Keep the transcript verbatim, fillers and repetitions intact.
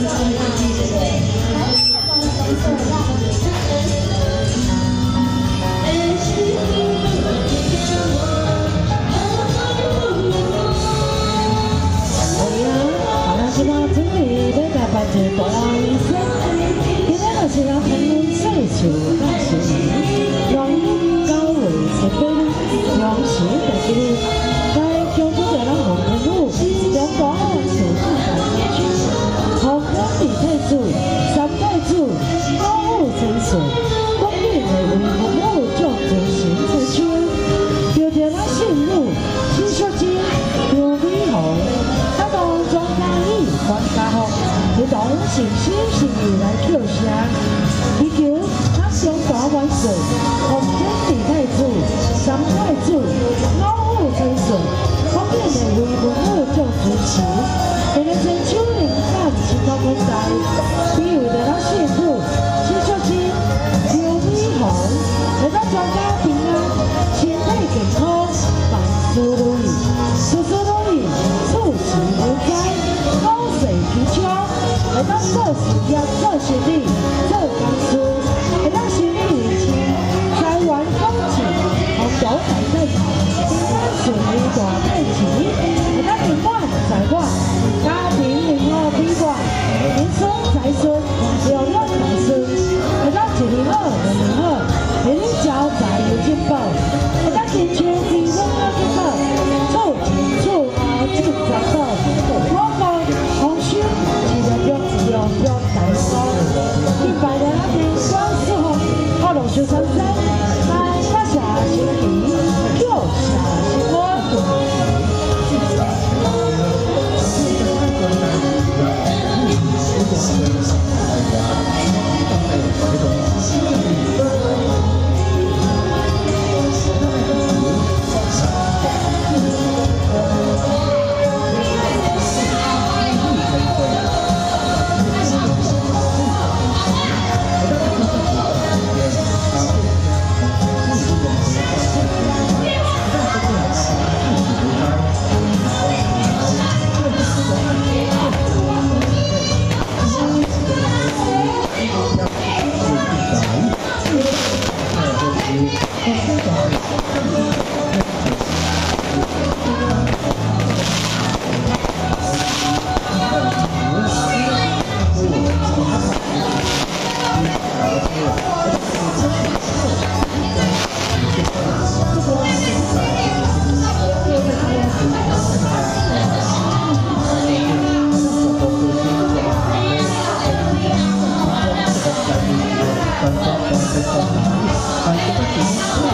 诚心诚意来跳声，祈求咱中华万岁，洪天地太子、三太子、五虎全顺，方便的为文武做主持，为了千秋灵感，清高公在，比为了咱幸福，新小金、刘美红，为咱全家平安，身体健康，万事如意，事事如意，处事如意，好势吉祥。 会当做事业、做生意、做工事，会当生意为先，财源广进，红桃大财平安顺利大太钱，会当平安财源，家庭幸福美满，子孙财孙流量大顺，会当一年好，两年好，日日招财有进步，会当健全地方有进步，厝前厝后进财宝，我讲红星一日用。 用用大方，一百的那边光是红，我龙秀三三，来发下心皮，又下心窝。 Thank you.